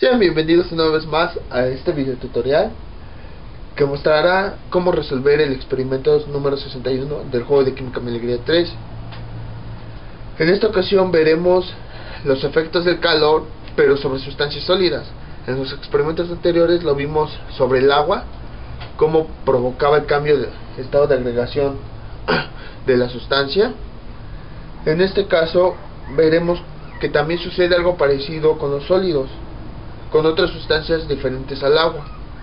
Sean bienvenidos una vez más a este video tutorial que mostrará cómo resolver el experimento número 61 del juego de Química Mi Alegría 3. En esta ocasión veremos los efectos del calor, pero sobre sustancias sólidas. En los experimentos anteriores lo vimos sobre el agua, cómo provocaba el cambio de estado de agregación de la sustancia. En este caso veremos que también sucede algo parecido con los sólidos, con otras sustancias diferentes al agua.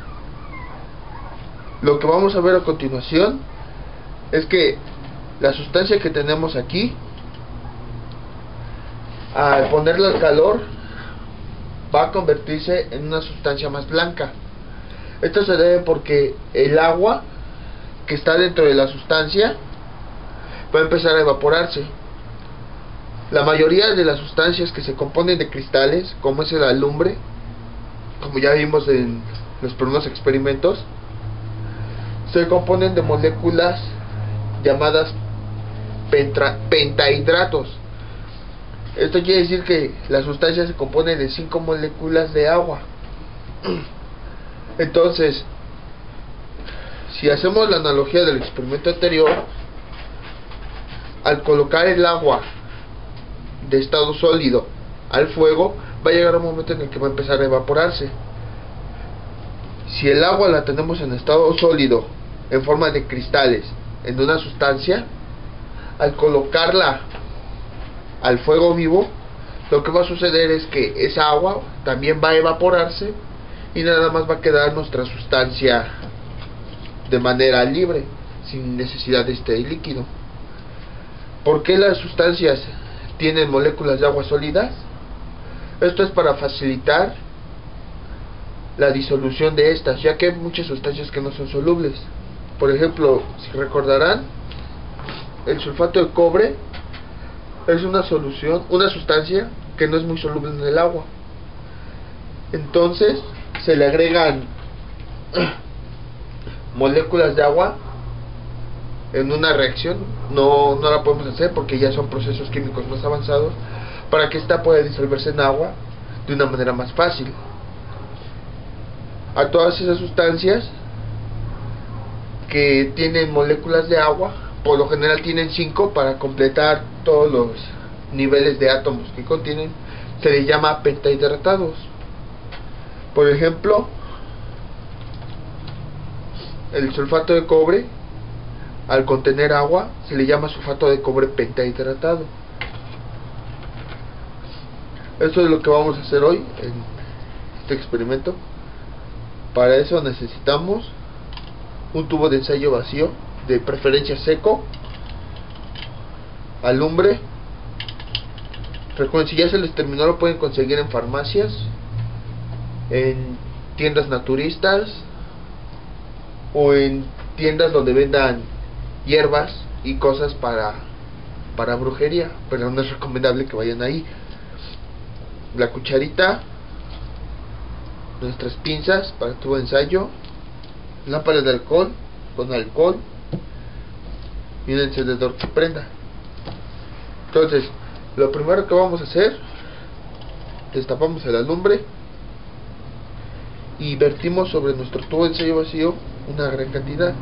Lo que vamos a ver a continuación es que la sustancia que tenemos aquí, al ponerla al calor, va a convertirse en una sustancia más blanca. Esto se debe porque el agua que está dentro de la sustancia va a empezar a evaporarse. La mayoría de las sustancias que se componen de cristales, como es el alumbre, como ya vimos en los primeros experimentos, se componen de moléculas llamadas pentahidratos. Esto quiere decir que la sustancia se compone de 5 moléculas de agua. Entonces, si hacemos la analogía del experimento anterior, al colocar el agua de estado sólido al fuego, va a llegar un momento en el que va a empezar a evaporarse. Si el agua la tenemos en estado sólido, en forma de cristales, en una sustancia, al colocarla al fuego vivo, lo que va a suceder es que esa agua también va a evaporarse y nada más va a quedar nuestra sustancia de manera libre, sin necesidad de este líquido. ¿Por qué las sustancias tienen moléculas de agua sólidas? Esto es para facilitar la disolución de estas, ya que hay muchas sustancias que no son solubles. Por ejemplo, si recordarán, el sulfato de cobre es una sustancia que no es muy soluble en el agua. Entonces se le agregan moléculas de agua en una reacción. No la podemos hacer porque ya son procesos químicos más avanzados, para que ésta pueda disolverse en agua de una manera más fácil. A todas esas sustancias que tienen moléculas de agua, por lo general tienen 5 para completar todos los niveles de átomos que contienen, se les llama pentahidratados. Por ejemplo, el sulfato de cobre, al contener agua, se le llama sulfato de cobre pentahidratado. Esto es lo que vamos a hacer hoy en este experimento. Para eso necesitamos un tubo de ensayo vacío, de preferencia seco, alumbre. Recuerden, si ya se les terminó, lo pueden conseguir en farmacias, en tiendas naturistas o en tiendas donde vendan hierbas y cosas para brujería, pero no es recomendable que vayan ahí. La cucharita, nuestras pinzas para tubo de ensayo, lámpara de alcohol con alcohol y un encendedor que prenda. Entonces, lo primero que vamos a hacer, destapamos el alumbre y vertimos sobre nuestro tubo de ensayo vacío una gran cantidad.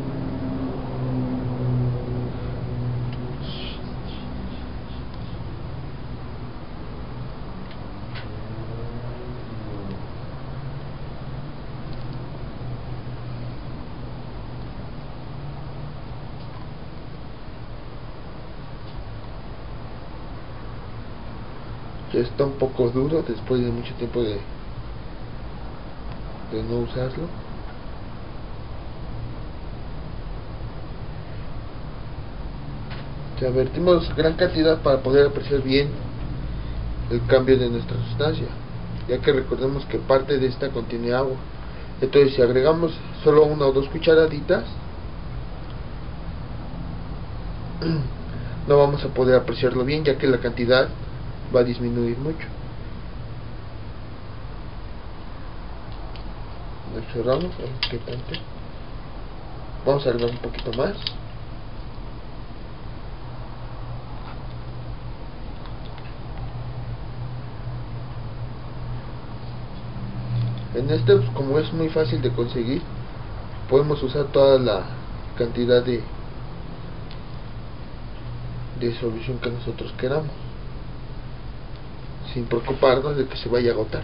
Ya está un poco duro después de mucho tiempo de no usarlo. O sea, vertimos gran cantidad para poder apreciar bien el cambio de nuestra sustancia, ya que recordemos que parte de esta contiene agua. Entonces, si agregamos solo 1 o 2 cucharaditas, no vamos a poder apreciarlo bien, ya que la cantidad va a disminuir mucho. Cerramos, a ver qué tanto. Vamos a agregar un poquito más. En este, pues, como es muy fácil de conseguir, podemos usar toda la cantidad de solución que nosotros queramos, sin preocuparnos de que se vaya a agotar.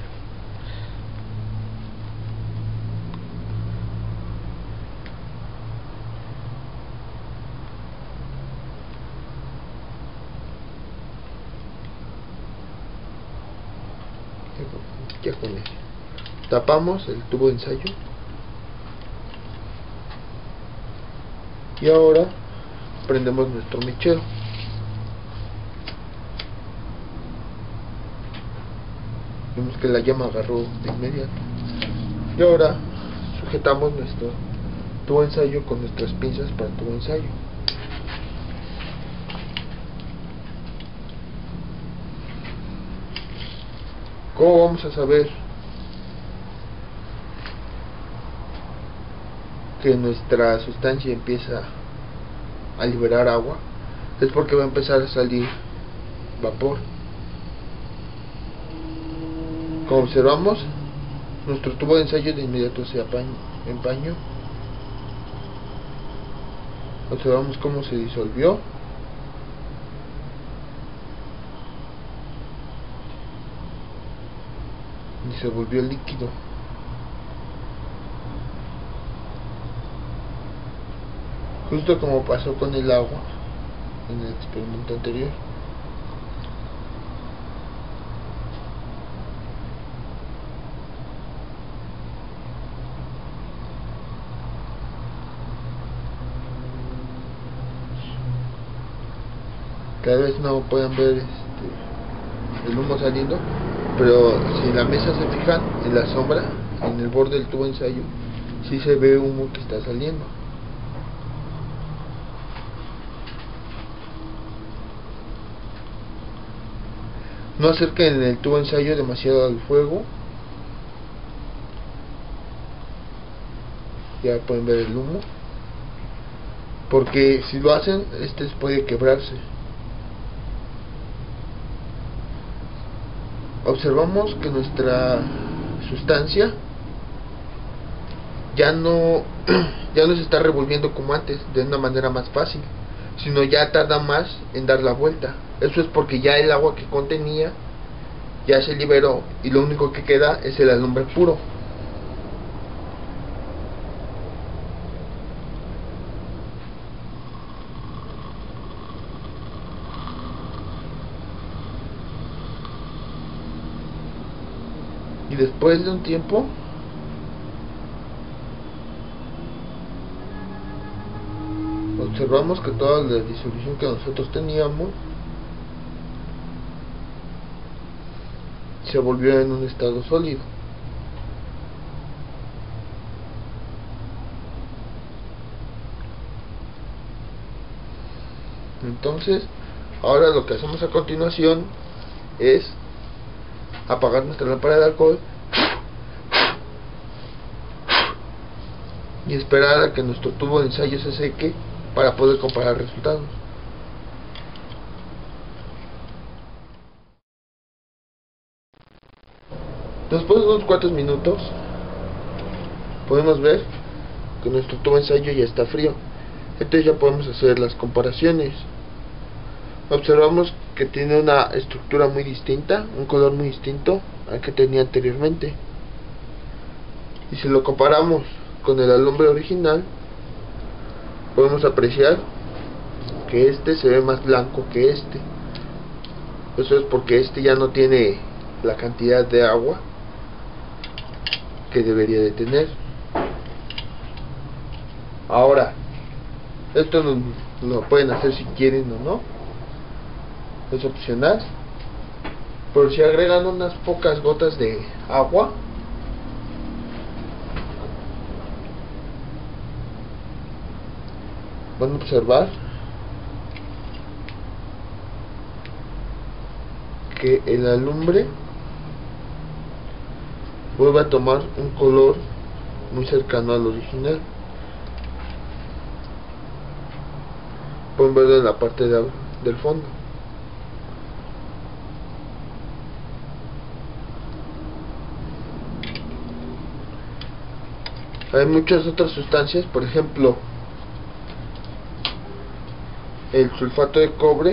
Ya con eso tapamos el tubo de ensayo y ahora prendemos nuestro mechero. Vemos que la llama agarró de inmediato y ahora sujetamos nuestro tubo de ensayo con nuestras pinzas para el tubo de ensayo. ¿Cómo vamos a saber que nuestra sustancia empieza a liberar agua? Es porque va a empezar a salir vapor. Como observamos, nuestro tubo de ensayo de inmediato se empañó. Observamos cómo se disolvió. Y se volvió líquido. Justo como pasó con el agua en el experimento anterior. Cada vez no pueden ver el humo saliendo, pero si en la mesa se fijan, en la sombra, en el borde del tubo de ensayo, sí se ve humo que está saliendo. No acerquen el tubo de ensayo demasiado al fuego. Ya pueden ver el humo, porque si lo hacen, puede quebrarse. Observamos que nuestra sustancia ya no se está revolviendo como antes de una manera más fácil, sino ya tarda más en dar la vuelta. Eso es porque ya el agua que contenía ya se liberó y lo único que queda es el alumbre puro. Y después de un tiempo observamos que toda la disolución que nosotros teníamos se volvió en un estado sólido. Entonces, ahora lo que hacemos a continuación es apagar nuestra lámpara de alcohol y esperar a que nuestro tubo de ensayo se seque para poder comparar resultados. Después de unos cuantos minutos podemos ver que nuestro tubo de ensayo ya está frío. Entonces ya podemos hacer las comparaciones. Observamos que tiene una estructura muy distinta, un color muy distinto al que tenía anteriormente. Y si lo comparamos con el alumbre original, podemos apreciar que este se ve más blanco que este. Eso es porque este ya no tiene la cantidad de agua que debería de tener. Ahora, esto lo pueden hacer si quieren o no, es opcional, pero si agregan unas pocas gotas de agua, van a observar que el alumbre vuelve a tomar un color muy cercano al original. Pueden verlo en la parte del fondo. Hay muchas otras sustancias, por ejemplo, el sulfato de cobre,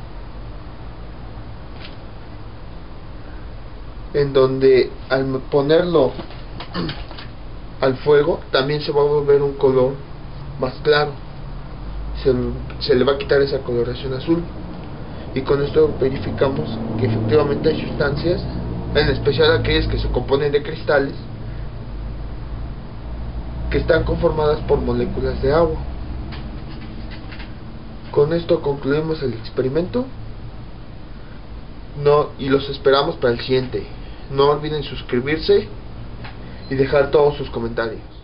en donde al ponerlo al fuego también se va a volver un color más claro, se le va a quitar esa coloración azul, y con esto verificamos que efectivamente hay sustancias, en especial aquellas que se componen de cristales, que están conformadas por moléculas de agua. Con esto concluimos el experimento. Y los esperamos para el siguiente. No olviden suscribirse y dejar todos sus comentarios.